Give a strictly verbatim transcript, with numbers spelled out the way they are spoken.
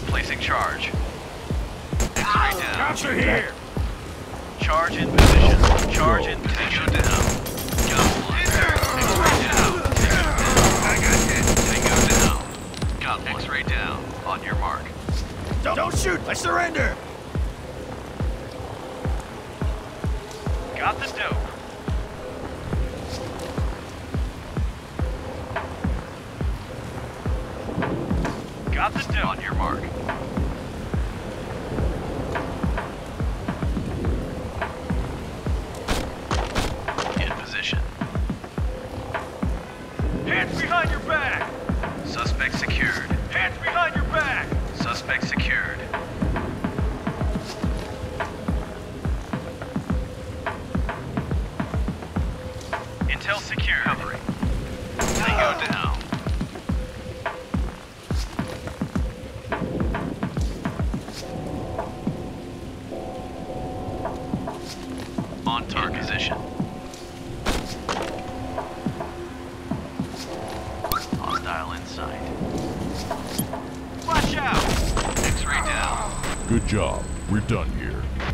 Placing charge. X-ray down. Cops are here! Charge in position. Charge in position. Tango down. Got one. X-ray down. I got hit! Tango down. Got one. X-ray down. On your mark. Don't, don't shoot! I surrender! Got the dope. Got the dope. On your mark. In position. Hands behind your back! Suspect secured. Hands behind your back! Suspect secured. Intel secured. Covering. Tango down. On target position. Hostile in sight. Watch out! X-ray down. Good job. We're done here.